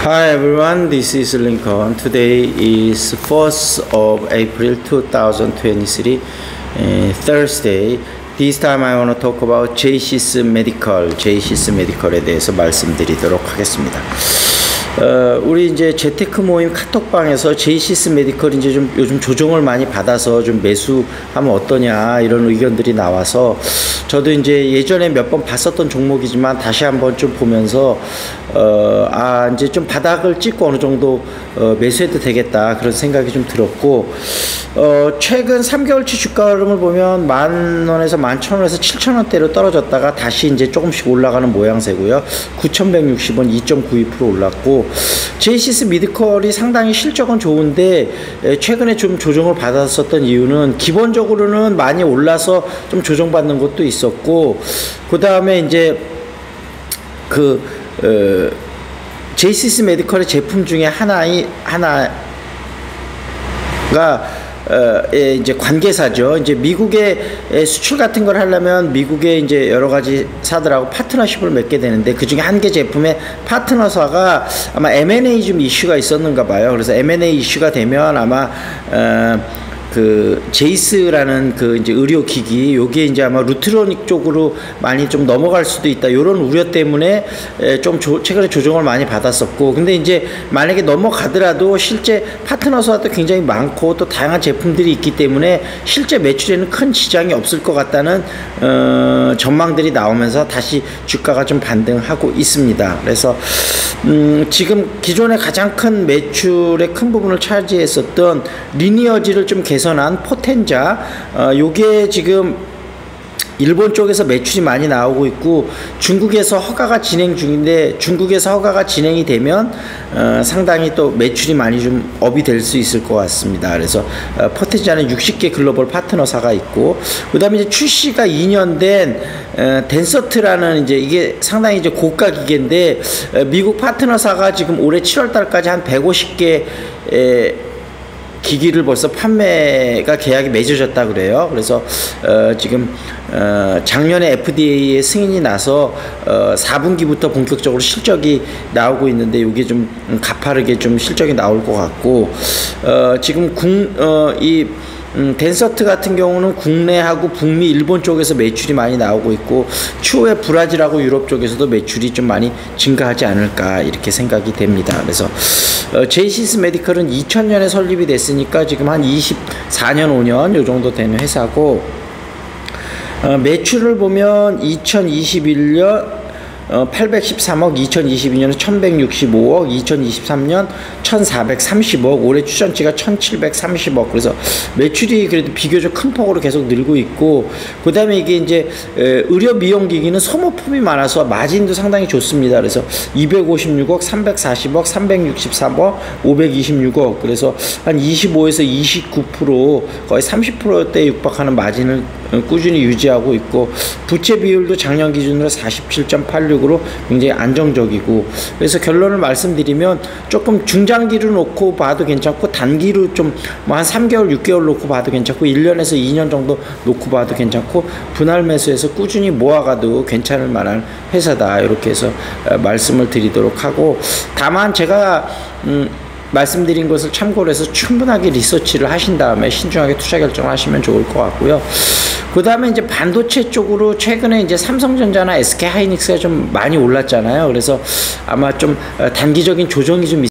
Hi everyone, this is Lincoln. Today is 4th of April 2023, Thursday. This time I want to talk about JCS Medical에 대해서 말씀드리도록 하겠습니다. 우리 이제 재테크 모임 카톡방에서 JCS 메디컬 이제 좀 요즘 조정을 많이 받아서 좀 매수하면 어떠냐 이런 의견들이 나와서 저도 이제 예전에 몇 번 봤었던 종목이지만 다시 한번 좀 보면서 이제 좀 바닥을 찍고 어느 정도 매수해도 되겠다 그런 생각이 좀 들었고 최근 3개월치 주가 흐름을 보면 10,000원에서 11,000원에서 7,000원대로 떨어졌다가 다시 이제 조금씩 올라가는 모양새고요. 9,160원 2.92% 올랐고 JCS 메디컬이 상당히 실적은 좋은데 최근에 좀 조정을 받았었던 이유는 기본적으로는 많이 올라서 좀 조정받는 것도 있었고 그 다음에 이제 JCS 메디컬의 제품 중에 하나가 이제 관계사죠. 이제 미국의 수출 같은 걸 하려면 미국의 이제 여러 가지 사들하고 파트너십을 맺게 되는데 그 중에 한 개 제품의 파트너사가 아마 M&A 좀 이슈가 있었는가 봐요. 그래서 M&A 이슈가 되면 아마 제이스라는 이제 의료기기, 요게 이제 아마 루트로닉 쪽으로 많이 좀 넘어갈 수도 있다. 요런 우려 때문에 좀 최근에 조정을 많이 받았었고, 근데 이제 만약에 넘어가더라도 실제 파트너사도 굉장히 많고 또 다양한 제품들이 있기 때문에 실제 매출에는 큰 지장이 없을 것 같다는 전망들이 나오면서 다시 주가가 좀 반등하고 있습니다. 그래서 지금 기존에 가장 큰 매출의 큰 부분을 차지했었던 리니어지를 좀 개선한 포텐자, 요게 지금 일본 쪽에서 매출이 많이 나오고 있고 중국에서 허가가 진행 중인데 중국에서 허가가 진행이 되면 상당히 또 매출이 많이 좀 업이 될 수 있을 것 같습니다. 그래서 포텐자는 60개 글로벌 파트너사가 있고 그 다음에 이제 출시가 2년 된 덴서트라는 이게 상당히 이제 고가 기계인데 미국 파트너사가 지금 올해 7월 달까지 한 150개 기기를 벌써 판매가 계약이 맺어졌다 그래요. 그래서 지금 작년에 FDA의 승인이 나서 4분기부터 본격적으로 실적이 나오고 있는데 이게 좀 가파르게 좀 실적이 나올 것 같고 지금 덴서트 같은 경우는 국내하고 북미, 일본 쪽에서 매출이 많이 나오고 있고 추후에 브라질하고 유럽 쪽에서도 매출이 좀 많이 증가하지 않을까 이렇게 생각이 됩니다. 그래서 JCS 메디컬은 2000년에 설립이 됐으니까 지금 한 24년, 5년 요 정도 되는 회사고 매출을 보면 2021년 813억, 2022년은 1165억, 2023년 1430억, 올해 추천치가 1730억. 그래서 매출이 그래도 비교적 큰 폭으로 계속 늘고 있고, 그 다음에 이게 이제 의료 미용기기는 소모품이 많아서 마진도 상당히 좋습니다. 그래서 256억, 340억, 363억, 526억. 그래서 한 25에서 29% 거의 30%대에 육박하는 마진을 꾸준히 유지하고 있고, 부채 비율도 작년 기준으로 47.86으로 굉장히 안정적이고, 그래서 결론을 말씀드리면 조금 중장기로 놓고 봐도 괜찮고 단기로 좀 뭐 한 3개월, 6개월 놓고 봐도 괜찮고 1년에서 2년 정도 놓고 봐도 괜찮고 분할 매수해서 꾸준히 모아가도 괜찮을 만한 회사다 이렇게 해서 말씀을 드리도록 하고, 다만 제가 말씀드린 것을 참고로 해서 충분하게 리서치를 하신 다음에 신중하게 투자 결정을 하시면 좋을 것 같고요. 그 다음에 이제 반도체 쪽으로 최근에 이제 삼성전자나 SK 하이닉스가 좀 많이 올랐잖아요. 그래서 아마 좀 단기적인 조정이 좀